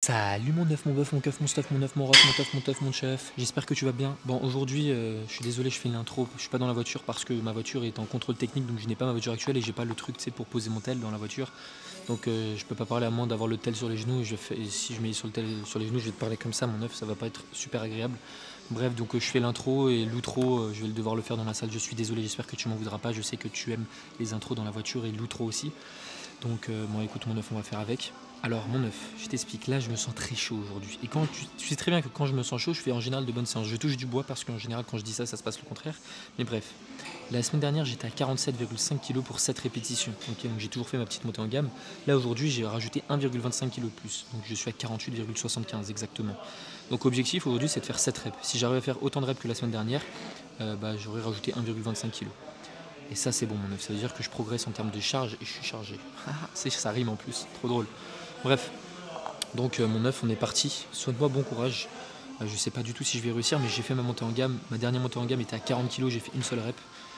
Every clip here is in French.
Salut mon neuf, mon bœuf, mon keuf, mon stuff, mon neuf, mon rock, mon teuf, mon teuf, mon chef. J'espère que tu vas bien. Bon, aujourd'hui, je suis désolé, je fais l'intro. Je suis pas dans la voiture parce que ma voiture est en contrôle technique, donc je n'ai pas ma voiture actuelle et j'ai pas le truc, tu sais, pour poser mon tel dans la voiture. Donc je peux pas parler à moins d'avoir le tel sur les genoux. Et si je mets sur le tel sur les genoux, je vais te parler comme ça, mon neuf, ça va pas être super agréable. Bref, donc je fais l'intro et l'outro, je vais devoir le faire dans la salle. Je suis désolé, j'espère que tu m'en voudras pas. Je sais que tu aimes les intros dans la voiture et l'outro aussi. Donc bon, écoute mon neuf, on va faire avec. Alors mon neuf, je t'explique, là je me sens très chaud aujourd'hui. Et quand tu sais très bien que quand je me sens chaud, je fais en général de bonnes séances. Je touche du bois parce qu'en général quand je dis ça, ça se passe le contraire. Mais bref, la semaine dernière j'étais à 47,5 kg pour 7 répétitions. Ok, donc j'ai toujours fait ma petite montée en gamme. Là aujourd'hui j'ai rajouté 1,25 kg de plus. Donc je suis à 48,75 exactement. Donc objectif aujourd'hui c'est de faire 7 reps. Si j'arrive à faire autant de reps que la semaine dernière, j'aurais rajouté 1,25 kg. Et ça c'est bon mon neuf, ça veut dire que je progresse en termes de charge et je suis chargé. Ça rime en plus, trop drôle. Bref, donc mon neuf, on est parti. Souhaite-moi bon courage. Je sais pas du tout si je vais réussir, mais j'ai fait ma montée en gamme. Ma dernière montée en gamme était à 40 kg, j'ai fait une seule rep.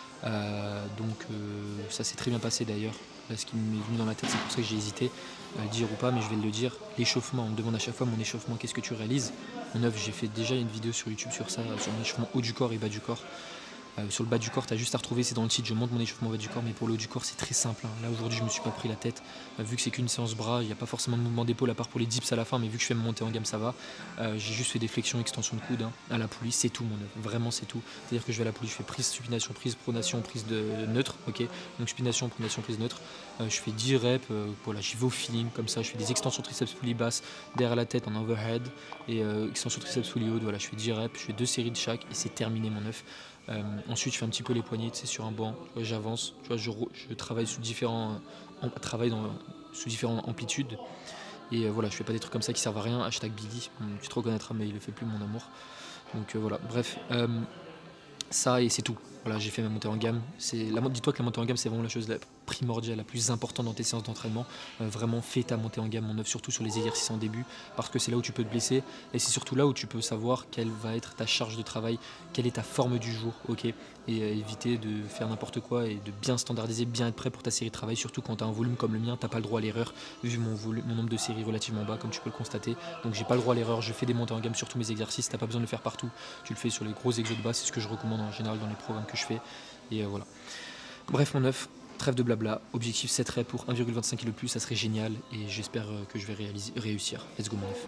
Ça s'est très bien passé d'ailleurs. Là, ce qui m'est venu dans la tête, c'est pour ça que j'ai hésité à le dire ou pas, mais je vais le dire. L'échauffement, on me demande à chaque fois mon échauffement, qu'est-ce que tu réalises? Mon neuf, j'ai fait déjà une vidéo sur YouTube sur ça, sur mon échauffement haut du corps et bas du corps. Sur le bas du corps, tu as juste à retrouver, c'est dans le titre, je monte mon échauffement bas du corps, mais pour le haut du corps, c'est très simple. Là aujourd'hui, je me suis pas pris la tête. Vu que c'est qu'une séance bras, il n'y a pas forcément de mouvement d'épaule à part pour les dips à la fin, mais vu que je fais me monter en gamme, ça va. J'ai juste fait des flexions, extension de coude à la poulie, c'est tout mon œuvre, vraiment c'est tout. C'est-à-dire que je vais à la poulie, je fais prise, supination, prise, pronation, prise de neutre, ok. Donc supination, pronation, prise neutre. Je fais 10 reps, voilà, j'y vais au feeling, comme ça, je fais des extensions triceps poulie basse derrière la tête en overhead et extension triceps poulie haute, voilà, je fais 10 reps, je fais 2 séries de chaque et c'est terminé mon œuf. Ensuite, je fais un petit peu les poignets, tu sais, sur un banc. J'avance, je travaille sous différents amplitudes. Et voilà, je fais pas des trucs comme ça qui servent à rien. Hashtag Billy, tu te reconnaîtras, mais il le fait plus, mon amour. Donc voilà, bref, ça et c'est tout. Voilà, j'ai fait ma montée en gamme. Dis-toi que la montée en gamme, c'est vraiment la chose primordiale, la plus importante dans tes séances d'entraînement. Vraiment, fais ta montée en gamme, mon œuf, surtout sur les exercices en début, parce que c'est là où tu peux te blesser, et c'est surtout là où tu peux savoir quelle va être ta charge de travail, quelle est ta forme du jour, ok. Et éviter de faire n'importe quoi et de bien standardiser, bien être prêt pour ta série de travail, surtout quand tu as un volume comme le mien, tu n'as pas le droit à l'erreur, vu mon nombre de séries relativement bas, comme tu peux le constater. Donc j'ai pas le droit à l'erreur, je fais des montées en gamme sur tous mes exercices, tu n'as pas besoin de le faire partout, tu le fais sur les gros exos de base, c'est ce que je recommande en général dans les programmes que je fais. Et voilà. Bref mon œuf, trêve de blabla, objectif 7 reps pour 1,25 kg de plus, ça serait génial et j'espère que je vais réussir. Let's go mon œuf.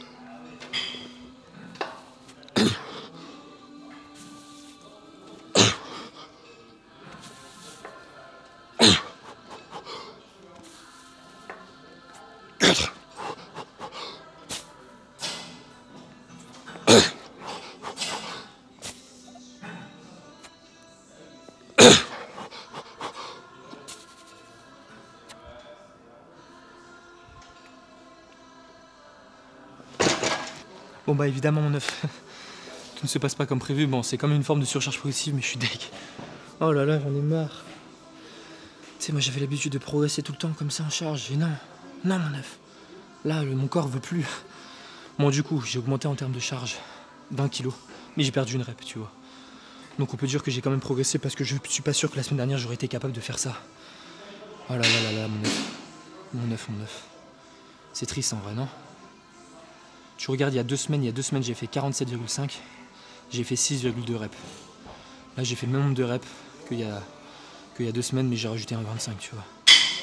Bon bah évidemment mon œuf, tout ne se passe pas comme prévu, bon c'est comme une forme de surcharge progressive mais je suis deg. Oh là là j'en ai marre. Tu sais moi j'avais l'habitude de progresser tout le temps comme ça en charge et non, non mon œuf. Là mon corps veut plus. Bon du coup j'ai augmenté en termes de charge d'1 kg, mais j'ai perdu une rep tu vois. Donc on peut dire que j'ai quand même progressé parce que je suis pas sûr que la semaine dernière j'aurais été capable de faire ça. Oh là là là là mon œuf, mon œuf, mon œuf. C'est triste en vrai non? Tu regardes, il y a deux semaines j'ai fait 47,5, j'ai fait 6,2 reps. Là, j'ai fait le même nombre de reps qu'il y a 2 semaines, mais j'ai rajouté un 25, tu vois.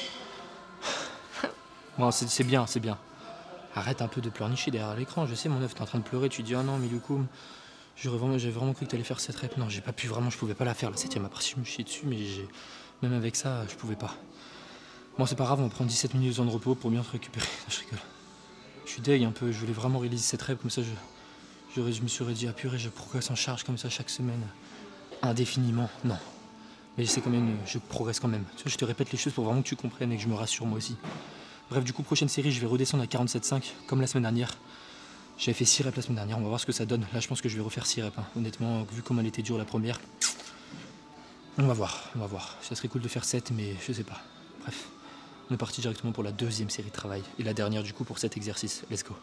Bon, c'est bien, c'est bien. Arrête un peu de pleurnicher derrière l'écran, je sais, mon œuf, t'es en train de pleurer, tu dis, ah non, mais du coup, j'avais vraiment cru que t'allais faire cette rep. Non, j'ai pas pu, vraiment, je pouvais pas la faire, la 7ème, après, je me chiais dessus, mais même avec ça, je pouvais pas. Bon, c'est pas grave, on va prendre 17 minutes de temps de repos pour bien te récupérer. Je rigole. Je suis deg un peu, je voulais vraiment réaliser cette rep, comme ça je me serais dit, ah purée, je progresse en charge comme ça chaque semaine, indéfiniment, non. Mais c'est quand même, je progresse quand même. Tu vois, je te répète les choses pour vraiment que tu comprennes et que je me rassure moi aussi. Bref, du coup, prochaine série, je vais redescendre à 47,5, comme la semaine dernière. J'avais fait 6 reps la semaine dernière, on va voir ce que ça donne. Là, je pense que je vais refaire 6 reps, hein. Honnêtement, vu comme elle était dure la première. On va voir. Ça serait cool de faire 7, mais je sais pas. Bref. On est parti directement pour la deuxième série de travail. Et la dernière du coup pour cet exercice. Let's go.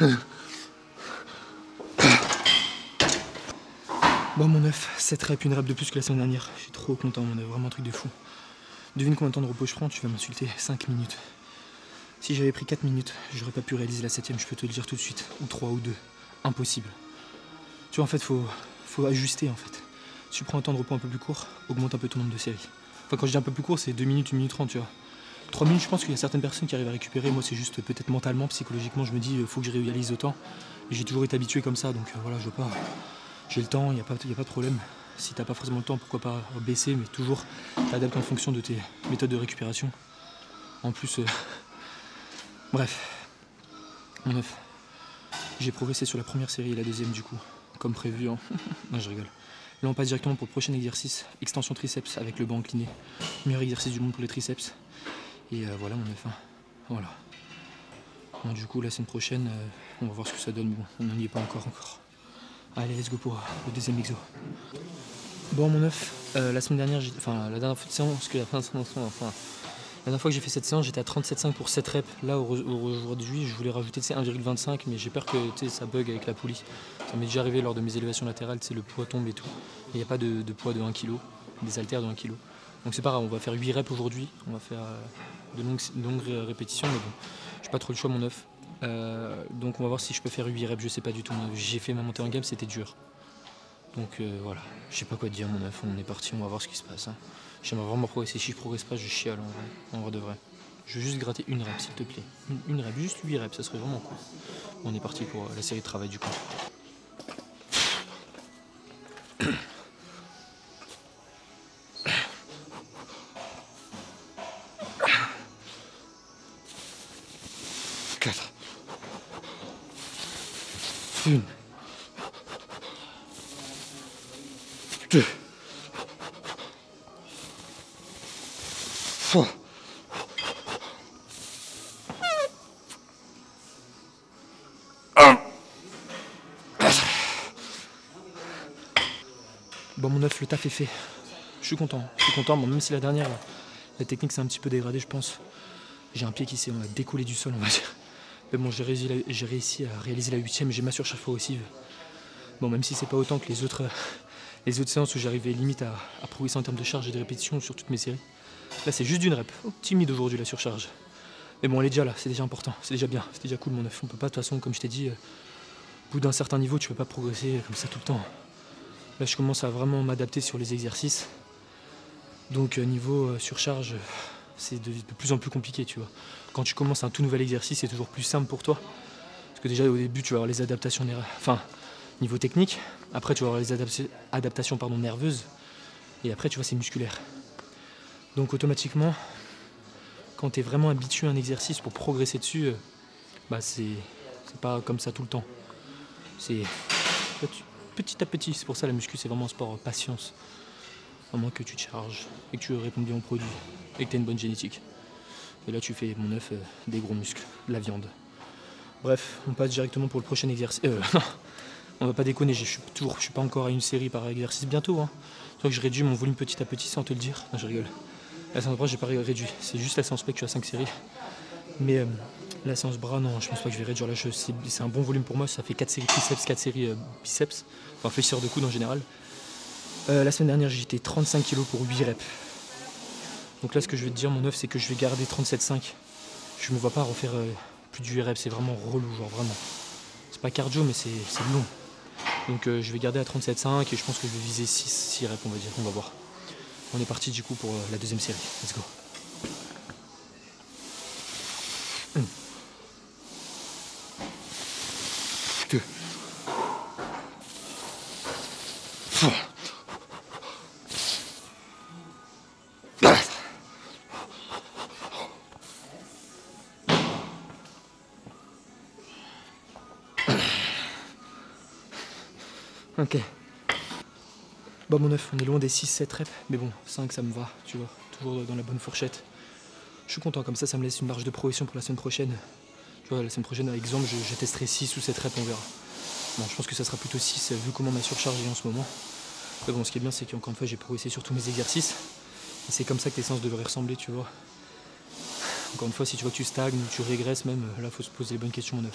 Bon mon œuf, 7 reps, une rep de plus que la semaine dernière. Je suis trop content mon œuf, vraiment un truc de fou. Devine combien de temps de repos je prends, tu vas m'insulter, 5 minutes. Si j'avais pris 4 minutes, j'aurais pas pu réaliser la 7ème, je peux te le dire tout de suite. Ou 3 ou 2. Impossible. Tu vois en fait faut ajuster en fait. Si tu prends un temps de repos un peu plus court, augmente un peu ton nombre de séries. Enfin quand je dis un peu plus court, c'est 2 minutes, 1 minute 30 tu vois. 3 minutes je pense qu'il y a certaines personnes qui arrivent à récupérer, moi c'est juste peut-être mentalement, psychologiquement je me dis faut que je réalise autant. Et j'ai toujours été habitué comme ça donc voilà je veux pas. J'ai le temps, il n'y a pas de problème. Si t'as pas forcément le temps, pourquoi pas baisser, mais toujours t'adaptes en fonction de tes méthodes de récupération. En plus, bref, mon œuf, j'ai progressé sur la première série et la deuxième du coup, comme prévu. Hein. Non, je rigole. Là, on passe directement pour le prochain exercice, extension triceps avec le banc incliné. Meilleur exercice du monde pour les triceps. Et voilà mon œuf. Hein. Voilà. Bon, du coup, la semaine prochaine, on va voir ce que ça donne. Bon, on n'en y est pas encore. Allez, let's go pour le deuxième exo. Bon, mon œuf, la semaine dernière, la dernière fois de séance, parce que la dernière fois que j'ai fait cette séance, j'étais à 37,5 pour 7 reps. Là, aujourd'hui, je voulais rajouter 1,25, mais j'ai peur que ça bug avec la poulie. Ça m'est déjà arrivé lors de mes élévations latérales, le poids tombe et tout. Il n'y a pas de poids de 1 kg, des haltères de 1 kg. Donc c'est pas grave, on va faire 8 reps aujourd'hui. On va faire de longues répétitions, mais bon, j'ai pas trop le choix, mon œuf. Donc on va voir si je peux faire 8 reps, je sais pas du tout. J'ai fait ma montée en gamme, c'était dur. Donc voilà, je sais pas quoi te dire mon œuf, on est parti, on va voir ce qui se passe. Hein. J'aimerais vraiment progresser, si je progresse pas, je chiale en vrai de vrai. Je veux juste gratter une rep s'il te plaît. Une rep, juste 8 reps, ça serait vraiment cool. On est parti pour la série de travail du coup. Une. 2. 3. 1. Bon mon œuf, le taf est fait. Je suis content, bon, même si la dernière, la technique s'est un petit peu dégradée je pense. J'ai un pied qui s'est décollé du sol on va dire. Mais bon j'ai réussi à réaliser la 8ème, j'ai ma surcharge progressive. Bon même si c'est pas autant que les autres séances où j'arrivais limite à progresser en termes de charge et de répétition sur toutes mes séries. Là c'est juste d'une rep, timide aujourd'hui la surcharge. Mais bon elle est déjà là, c'est déjà important, c'est déjà bien, c'est déjà cool mon œuf. On peut pas de toute façon comme je t'ai dit, au bout d'un certain niveau tu peux pas progresser comme ça tout le temps. Là je commence à vraiment m'adapter sur les exercices. Donc niveau surcharge, c'est de plus en plus compliqué tu vois. Quand tu commences un tout nouvel exercice c'est toujours plus simple pour toi. Parce que déjà au début tu vas avoir les adaptations niveau technique, après tu vas avoir les adaptations nerveuses, et après tu vois c'est musculaire. Donc automatiquement, quand tu es vraiment habitué à un exercice pour progresser dessus, c'est pas comme ça tout le temps. C'est petit à petit, c'est pour ça la muscu c'est vraiment un sport patience. À moins que tu te charges et que tu réponds bien au produit et que tu as une bonne génétique. Et là tu fais mon œuf des gros muscles, de la viande. Bref, on passe directement pour le prochain exercice. Non, on va pas déconner, je suis pas encore à une série par exercice bientôt. Hein. C'est vrai que je réduis mon volume petit à petit sans te le dire. Non, je rigole. La séance bras, j'ai pas réduit. C'est juste la séance pec que je suis à 5 séries. Mais la séance bras, non, je pense pas que je vais réduire la chose. C'est un bon volume pour moi, ça fait 4 séries triceps, 4 séries biceps. Enfin, fléchisseur de coude en général. La semaine dernière, j'étais 35 kg pour 8 reps. Donc là, ce que je vais te dire, mon œuf, c'est que je vais garder 37,5. Je me vois pas refaire plus de 8 reps, c'est vraiment relou, genre vraiment. C'est pas cardio, mais c'est long. Donc je vais garder à 37,5 et je pense que je vais viser 6 reps, on va dire. On va voir. On est parti du coup pour la deuxième série. Let's go. 1. 2. 3. Ok. Bon mon œuf, on est loin des 6-7 reps, mais bon, 5 ça me va, tu vois, toujours dans la bonne fourchette. Je suis content, comme ça me laisse une marge de progression pour la semaine prochaine. Tu vois, la semaine prochaine, par exemple, je testerai 6 ou 7 reps, on verra. Bon, je pense que ça sera plutôt 6, vu comment ma surcharge est en ce moment. Mais bon, ce qui est bien, c'est qu'encore une fois, j'ai progressé sur tous mes exercices. Et c'est comme ça que tes séances devraient ressembler, tu vois. Encore une fois, si tu vois que tu stagnes ou tu régresses même, là, faut se poser les bonnes questions, mon œuf.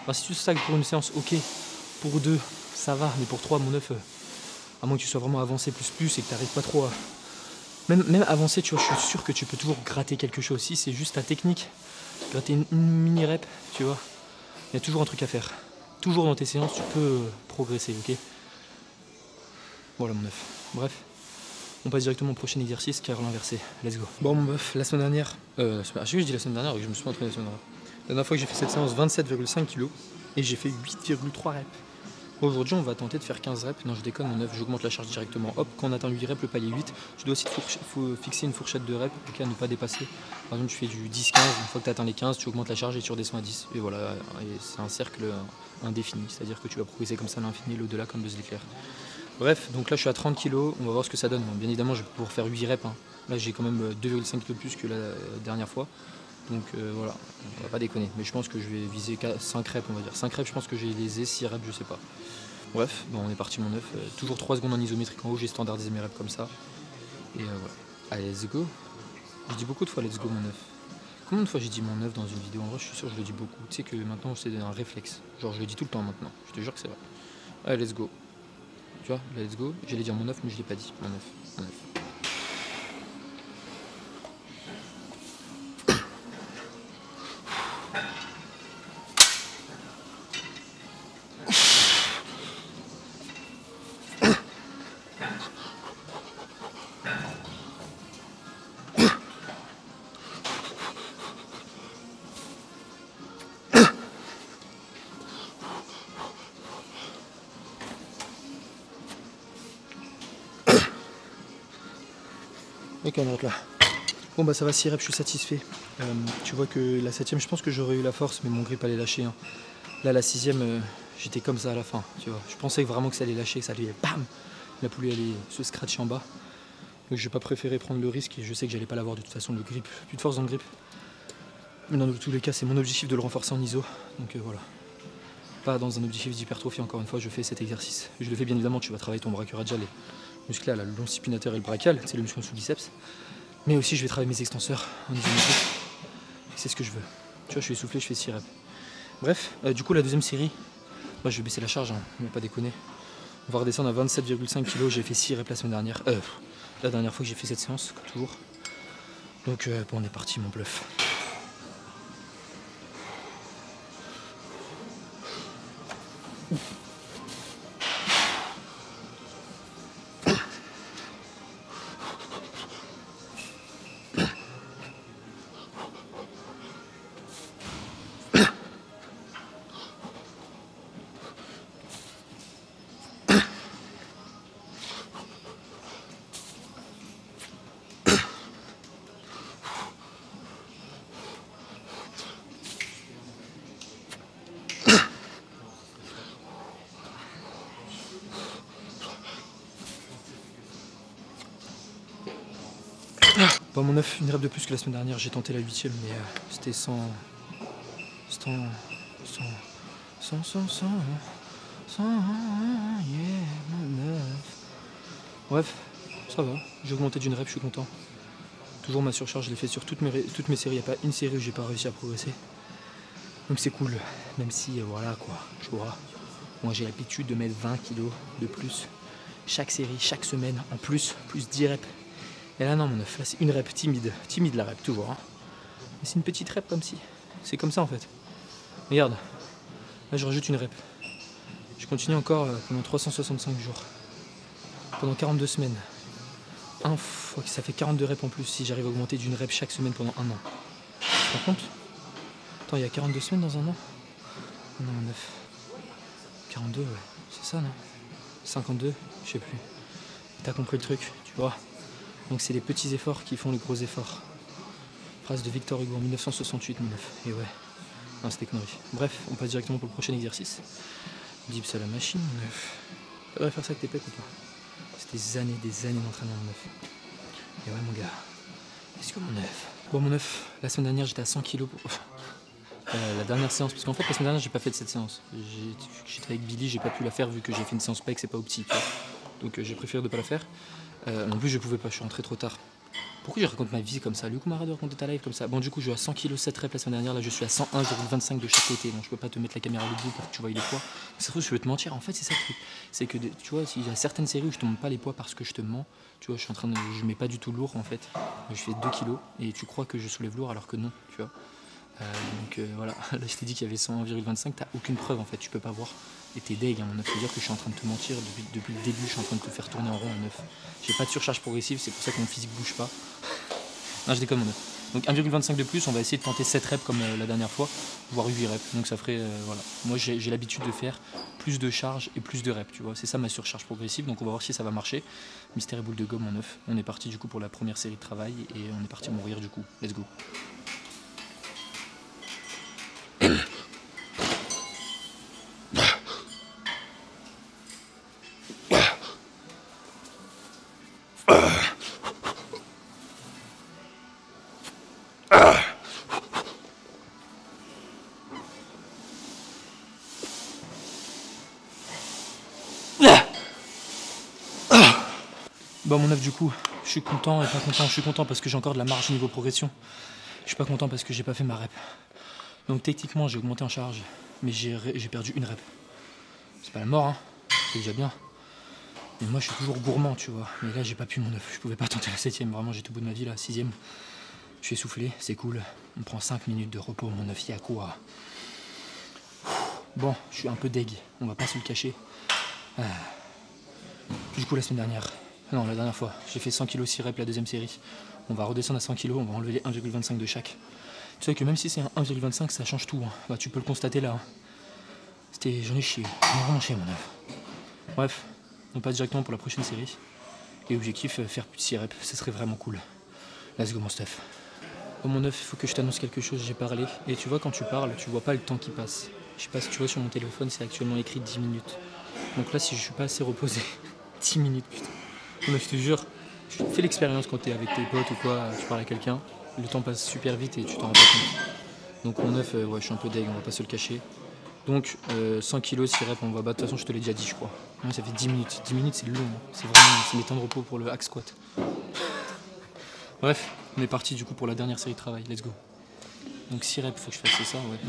Alors, si tu sacs pour une séance, ok. Pour 2, ça va. Mais pour 3, mon œuf, à moins que tu sois vraiment avancé plus et que tu n'arrives pas trop à... Même avancé, tu vois, je suis sûr que tu peux toujours gratter quelque chose. Si c'est juste ta technique, gratter une mini rep, tu vois, il y a toujours un truc à faire. Toujours dans tes séances, tu peux progresser, ok? Voilà mon œuf. Bref, on passe directement au prochain exercice, curl inversé. Let's go. Bon mon meuf, la semaine dernière, je dis la semaine dernière, je me suis entraîné la semaine dernière. La dernière fois que j'ai fait cette séance, 27,5 kg et j'ai fait 8,3 reps. Aujourd'hui, on va tenter de faire 15 reps. Non, je déconne, mon œuf, j'augmente la charge directement. Hop, quand on atteint 8 reps, le palier 8, tu dois aussi fixer une fourchette de reps, ok, à ne pas dépasser. Par exemple, tu fais du 10-15, une fois que tu atteins les 15, tu augmentes la charge et tu redescends à 10. Et voilà, et c'est un cercle indéfini, c'est-à-dire que tu vas progresser comme ça à l'infini, l'au-delà comme Buzz l'éclair. Bref, donc là je suis à 30 kg, on va voir ce que ça donne. Bien évidemment, je vais pouvoir faire 8 reps. Hein. Là, j'ai quand même 2,5 kg de plus que la dernière fois. Donc voilà, on va pas déconner. Mais je pense que je vais viser 5 reps, on va dire. 5 reps, je pense que j'ai lésé, 6 reps, je sais pas. Bref, bon, on est parti mon œuf. Toujours 3 secondes en isométrique en haut, j'ai standardisé mes reps comme ça. Et voilà. Allez, let's go. Je dis beaucoup de fois let's go mon œuf. Combien de fois j'ai dit mon œuf dans une vidéo? En vrai, je suis sûr que je le dis beaucoup. Tu sais que maintenant, c'est un réflexe. Genre, je le dis tout le temps maintenant. Je te jure que c'est vrai. Allez, let's go. Tu vois, let's go. J'allais dire mon œuf, mais je l'ai pas dit. Mon œuf. Mon œuf. Ok, on arrête là. Bon bah ça va, 6 reps, je suis satisfait. Tu vois que la 7ème, je pense que j'aurais eu la force, mais mon grip allait lâcher. Hein. Là, la 6ème, j'étais comme ça à la fin. Tu vois. Je pensais vraiment que ça allait lâcher, que ça allait bam, la poulie allait se scratcher en bas. Donc j'ai pas préféré prendre le risque et je sais que j'allais pas l'avoir de toute façon, le grip. Plus de force dans le grip. Mais dans tous les cas, c'est mon objectif de le renforcer en iso. Donc voilà. Pas dans un objectif d'hypertrophie, encore une fois, je fais cet exercice. Je le fais bien évidemment, tu vas travailler ton bras radial et musclé à la long supinateur et le brachial, c'est le muscle sous biceps. Mais aussi je vais travailler mes extenseurs en isométrique. C'est ce que je veux. Tu vois, je suis essoufflé, je fais 6 reps. Bref, du coup la deuxième série, moi je vais baisser la charge, hein, on va pas déconner. On va redescendre à 27,5 kg, j'ai fait 6 reps la semaine dernière. La dernière fois que j'ai fait cette séance, comme toujours. Donc bon, on est parti mon bluff. Bon, mon œuf, une rep de plus que la semaine dernière, j'ai tenté la 8ème, mais c'était sans, yeah, mon œuf. Bref, ça va, j'ai augmenté d'une rep, je suis content. Toujours ma surcharge, je l'ai fait sur toutes mes séries, il n'y a pas une série où j'ai pas réussi à progresser. Donc c'est cool, même si, voilà quoi, tu vois. Moi j'ai l'habitude de mettre 20 kg de plus chaque série, chaque semaine, en plus 10 reps. Et là non mon œuf, là c'est une rep, timide la rep toujours. Hein. Mais c'est une petite rep comme si, c'est comme ça en fait. Regarde, là je rajoute une rep. Je continue encore pendant 365 jours, pendant 42 semaines. Ça fait 42 reps en plus si j'arrive à augmenter d'une rep chaque semaine pendant un an. Tu te rends compte? Attends, il y a 42 semaines dans un an? Non mon œuf. 42 ouais, c'est ça non? 52, je sais plus. T'as compris le truc, tu vois. Donc c'est les petits efforts qui font les gros efforts. Phrase de Victor Hugo en 1968, 9. Et ouais, non c'était connerie. Bref, on passe directement pour le prochain exercice. Dips à la machine, 9. Tu devrais faire ça avec tes pecs ou pas? C'est des années d'entraînement, mon œuf. Et ouais mon gars, est-ce que mon œuf? Bon mon œuf, la semaine dernière j'étais à 100 kg pour... la dernière séance, parce qu'en fait la semaine dernière j'ai pas fait de cette séance. J'étais avec Billy, j'ai pas pu la faire vu que j'ai fait une séance pec, c'est pas opti, tu vois. Donc j'ai préféré de pas la faire. En plus je pouvais pas, je suis rentré trop tard. Pourquoi je raconte ma vie comme ça? Luc, arrête de raconter ta live comme ça. Bon, du coup, je suis à 100 kg 7 reps la semaine dernière. Là, je suis à 101,25 de chaque côté. Donc, je peux pas te mettre la caméra au bout pour que tu vois les poids. Ça se trouve, je vais te mentir. En fait, c'est ça le truc. C'est que, tu vois, il y a certaines séries où je te montre pas les poids parce que je te mens. Tu vois, je mets pas du tout lourd en fait. Je fais 2 kg et tu crois que je soulève lourd alors que non, tu vois. Voilà, là je t'ai dit qu'il y avait 101,25, t'as aucune preuve en fait, tu peux pas voir. Et t'es deg, hein, mon œuf, dire que je suis en train de te mentir depuis le début, je suis en train de te faire tourner en rond mon œuf. J'ai pas de surcharge progressive, c'est pour ça que mon physique bouge pas. Non, je déconne mon œuf. Donc 1,25 de plus, on va essayer de tenter 7 reps comme la dernière fois, voire 8 reps. Donc ça ferait, voilà. Moi j'ai l'habitude de faire plus de charges et plus de reps, tu vois. C'est ça ma surcharge progressive, donc on va voir si ça va marcher. Mystère et boule de gomme mon œuf. On est parti du coup pour la première série de travail et on est parti mourir du coup. Let's go. Bon mon œuf du coup, je suis content et pas content. Je suis content parce que j'ai encore de la marge niveau progression. Je suis pas content parce que j'ai pas fait ma rep. Donc techniquement j'ai augmenté en charge, mais j'ai perdu une rep. C'est pas la mort, hein, c'est déjà bien. Mais moi je suis toujours gourmand, tu vois. Mais là j'ai pas pu mon œuf, je pouvais pas tenter la 7ème. Vraiment j'étais au bout de ma vie, la 6ème. Je suis essoufflé, c'est cool. On prend 5 minutes de repos, mon œuf, y'a quoi. Bon, je suis un peu deg, on va pas se le cacher. Du coup la semaine dernière, non la dernière fois, j'ai fait 100 kg 6 reps la deuxième série. On va redescendre à 100 kg, on va enlever les 1,25 de chaque. Tu sais que même si c'est un 1,25 ça change tout, hein. Bah, tu peux le constater là. Hein. J'en ai chié, j'en ai vraiment chié mon œuf. Bref, on passe directement pour la prochaine série. Et objectif, faire plus de 6 reps, ça serait vraiment cool. Let's go mon stuff. Oh mon œuf, il faut que je t'annonce quelque chose, j'ai parlé. Et tu vois quand tu parles, tu vois pas le temps qui passe. Je sais pas si tu vois sur mon téléphone, c'est actuellement écrit 10 minutes. Donc là si je suis pas assez reposé, 10 minutes putain. Mon œuf, je te jure, je fais l'expérience quand t'es avec tes potes ou quoi, tu parles à quelqu'un, le temps passe super vite et tu t'en rends pas compte. Donc mon œuf, ouais je suis un peu deg, on va pas se le cacher. Donc 100 kg 6 reps, on va battre, de toute façon je te l'ai déjà dit je crois. Moi ça fait 10 minutes, 10 minutes c'est long, c'est vraiment, c'est mes temps de repos pour le hack squat. Bref, on est parti du coup pour la dernière série de travail, let's go. Donc 6 reps, faut que je fasse ça, ouais.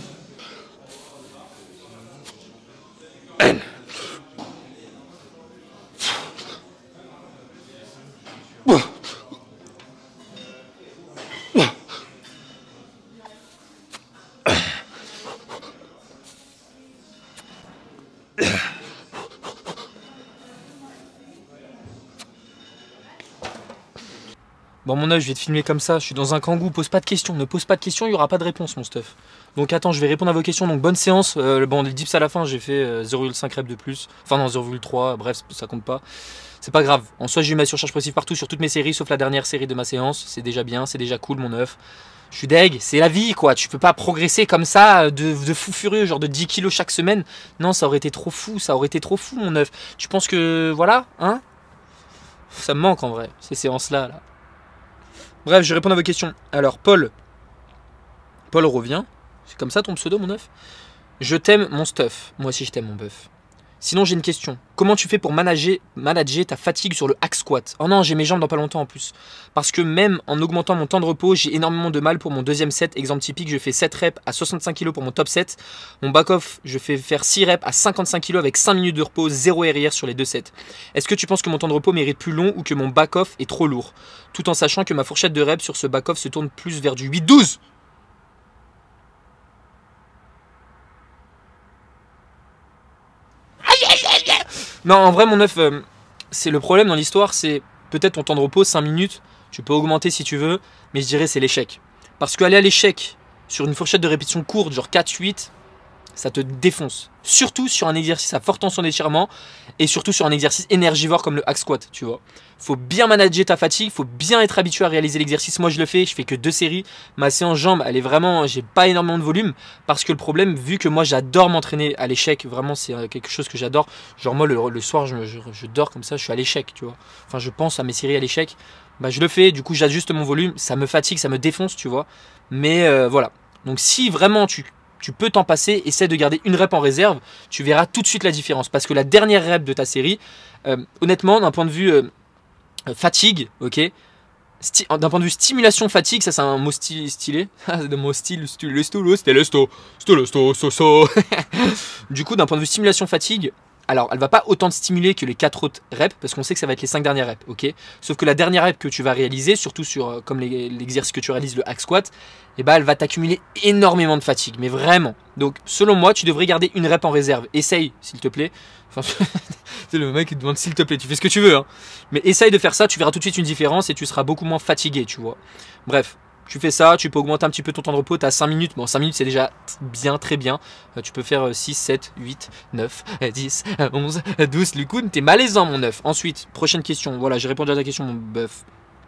Bon mon œuf, je vais te filmer comme ça, je suis dans un kangou, pose pas de questions, ne pose pas de questions, il n'y aura pas de réponse mon stuff. Donc attends, je vais répondre à vos questions, donc bonne séance. Bon les dips à la fin, j'ai fait 0,5 reps de plus, enfin non 0,3, bref ça compte pas. C'est pas grave, en soi j'ai eu ma surcharge progressive partout sur toutes mes séries, sauf la dernière série de ma séance, c'est déjà bien, c'est déjà cool mon œuf. Je suis deg, c'est la vie quoi, tu peux pas progresser comme ça de fou furieux, genre de 10 kilos chaque semaine. Non ça aurait été trop fou, ça aurait été trop fou mon œuf. Tu penses que voilà, hein? Ça me manque en vrai, ces séances là. Bref, je réponds à vos questions. Alors, Paul revient. C'est comme ça ton pseudo, mon œuf? Je t'aime, mon stuff. Moi aussi, je t'aime, mon bœuf. Sinon, j'ai une question. Comment tu fais pour manager ta fatigue sur le hack squat? Oh non, j'ai mes jambes dans pas longtemps en plus. Parce que même en augmentant mon temps de repos, j'ai énormément de mal pour mon deuxième set. Exemple typique, je fais 7 reps à 65 kg pour mon top set. Mon back-off, je fais faire 6 reps à 55 kg avec 5 minutes de repos, 0 RIR sur les 2 sets. Est-ce que tu penses que mon temps de repos mérite plus long ou que mon back-off est trop lourd? Tout en sachant que ma fourchette de reps sur ce back-off se tourne plus vers du 8-12. Non, en vrai, mon œuf, c'est le problème dans l'histoire, c'est peut-être ton temps de repos, 5 minutes, tu peux augmenter si tu veux, mais je dirais c'est l'échec. Parce qu'aller à l'échec sur une fourchette de répétition courte, genre 4-8, ça te défonce. Surtout sur un exercice à forte tension d'étirement et surtout sur un exercice énergivore comme le hack squat, tu vois. Faut bien manager ta fatigue, faut bien être habitué à réaliser l'exercice. Moi je le fais, je fais que 2 séries. Ma séance jambes, elle est vraiment, j'ai pas énormément de volume parce que le problème, vu que moi j'adore m'entraîner à l'échec, vraiment c'est quelque chose que j'adore. Genre moi le soir je dors comme ça, je suis à l'échec, tu vois. Enfin je pense à mes séries à l'échec. Bah je le fais, du coup j'ajuste mon volume, ça me fatigue, ça me défonce, tu vois. Mais voilà. Donc si vraiment tu peux t'en passer, essaie de garder une rep en réserve, tu verras tout de suite la différence. Parce que la dernière rep de ta série, honnêtement, d'un point de vue fatigue, ok, D'un point de vue stimulation fatigue, ça c'est un mot stylé. Le mot c'était lesto. Du coup, d'un point de vue stimulation fatigue, alors elle va pas autant te stimuler que les 4 autres reps, parce qu'on sait que ça va être les 5 dernières reps, ok. Sauf que la dernière rep que tu vas réaliser, surtout sur comme l'exercice que tu réalises, le hack squat, et bah elle va t'accumuler énormément de fatigue, mais vraiment. Donc selon moi, tu devrais garder une rep en réserve. Essaye, s'il te plaît. Enfin, c'est le mec qui te demande s'il te plaît, tu fais ce que tu veux, hein. Mais essaye de faire ça, tu verras tout de suite une différence et tu seras beaucoup moins fatigué, tu vois. Bref, tu fais ça, tu peux augmenter un petit peu ton temps de repos, tu as 5 minutes. Bon, 5 minutes c'est déjà bien, très bien. Tu peux faire 6, 7, 8, 9, 10, 11, 12. Du coup, t'es malaisant, mon œuf. Ensuite, prochaine question. Voilà, j'ai répondu à ta question, mon bœuf.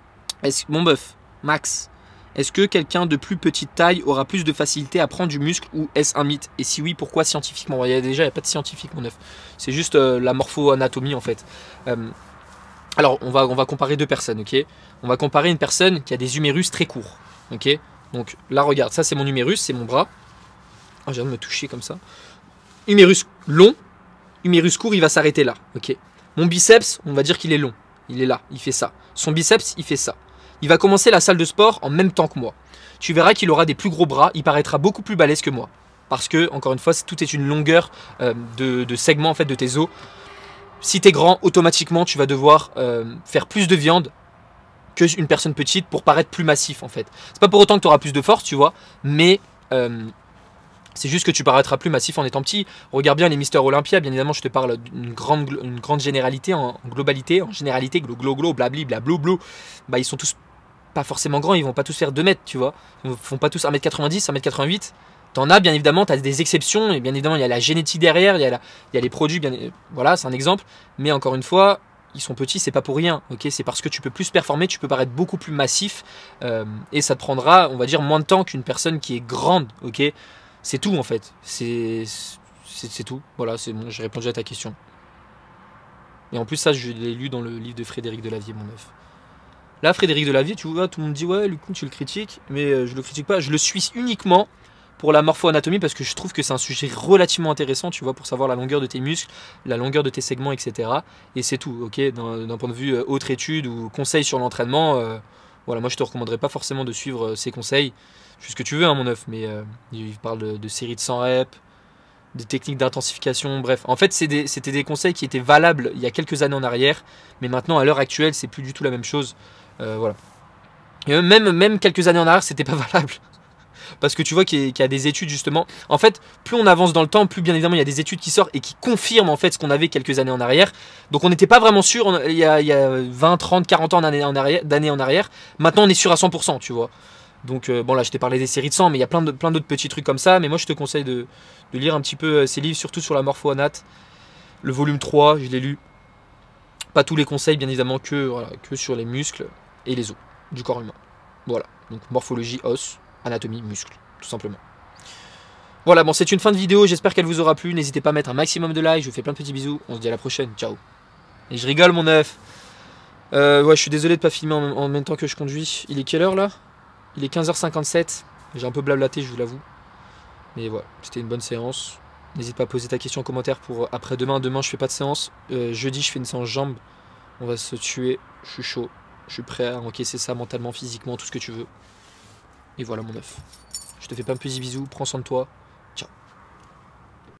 Mon bœuf, Max, est-ce que quelqu'un de plus petite taille aura plus de facilité à prendre du muscle ou est-ce un mythe? Et si oui, pourquoi scientifiquement? Il n'y a pas de scientifique, mon œuf. C'est juste la morpho-anatomie, en fait. Alors, on va comparer deux personnes, ok? On va comparer une personne qui a des humérus très courts, ok? Donc là, regarde, ça c'est mon humérus, c'est mon bras. Oh, je viens de me toucher comme ça. Humérus long, humérus court, il va s'arrêter là, ok? Mon biceps, on va dire qu'il est long. Il est là, il fait ça. Son biceps, il fait ça. Il va commencer la salle de sport en même temps que moi. Tu verras qu'il aura des plus gros bras, il paraîtra beaucoup plus balèze que moi. Parce que, encore une fois, tout est une longueur de segment en fait, de tes os. Si tu es grand, automatiquement, tu vas devoir faire plus de viande qu'une personne petite pour paraître plus massif en fait. C'est pas pour autant que tu auras plus de force, tu vois, mais c'est juste que tu paraîtras plus massif en étant petit. Regarde bien les Mister Olympia, bien évidemment, je te parle d'une grande généralité, en globalité, en généralité, blabli, blablou. Bah, ils sont tous pas forcément grands, ils vont pas tous faire 2 mètres, tu vois. Ils font pas tous 1m90, 1m88. T'en as, bien évidemment, tu as des exceptions, et bien évidemment, il y a la génétique derrière, il y a les produits, voilà, c'est un exemple. Mais encore une fois, ils sont petits, c'est pas pour rien, ok? C'est parce que tu peux plus performer, tu peux paraître beaucoup plus massif, et ça te prendra, on va dire, moins de temps qu'une personne qui est grande, ok? C'est tout, en fait. C'est tout. Voilà, c'est bon, j'ai répondu à ta question. Et en plus, ça, je l'ai lu dans le livre de Frédéric Delavier, mon œuf. Là, Frédéric Delavier, tu vois, tout le monde dit, ouais, Lucou, tu le critiques, mais je le critique pas, je le suis uniquement pour la morpho-anatomie parce que je trouve que c'est un sujet relativement intéressant, tu vois, pour savoir la longueur de tes muscles, la longueur de tes segments, etc. Et c'est tout, ok? D'un point de vue autre étude ou conseil sur l'entraînement, voilà, moi je te recommanderais pas forcément de suivre ces conseils. Je fais ce que tu veux, hein, mon œuf, mais il parle de séries de 100 reps, des techniques d'intensification, bref. En fait, c'était des conseils qui étaient valables il y a quelques années en arrière, mais maintenant, à l'heure actuelle, c'est plus du tout la même chose. Voilà. Et même quelques années en arrière, c'était pas valable. Parce que tu vois qu'il y a des études justement. En fait, plus on avance dans le temps, plus bien évidemment il y a des études qui sortent et qui confirment en fait ce qu'on avait quelques années en arrière. Donc on n'était pas vraiment sûr il y a 20, 30, 40 ans d'années en arrière. Maintenant on est sûr à 100%, tu vois. Donc bon là je t'ai parlé des séries de 100, mais il y a plein d'autres petits trucs comme ça. Mais moi je te conseille de lire un petit peu ces livres, surtout sur la morpho-anat. Le volume 3, je l'ai lu. Pas tous les conseils bien évidemment que sur les muscles et les os du corps humain. Voilà, donc morphologie, os, anatomie, muscle, tout simplement. Voilà, bon, c'est une fin de vidéo, j'espère qu'elle vous aura plu. N'hésitez pas à mettre un maximum de likes, je vous fais plein de petits bisous. On se dit à la prochaine, ciao. Et je rigole, mon œuf. Ouais, je suis désolé de pas filmer en même temps que je conduis. Il est quelle heure là? Il est 15h57. J'ai un peu blablaté, je vous l'avoue. Mais voilà, c'était une bonne séance. N'hésite pas à poser ta question en commentaire pour après-demain. Demain, je fais pas de séance. Jeudi, je fais une séance jambes. On va se tuer. Je suis chaud. Je suis prêt à encaisser ça mentalement, physiquement, tout ce que tu veux. Et voilà mon œuf. Je te fais plein de petits bisous, prends soin de toi.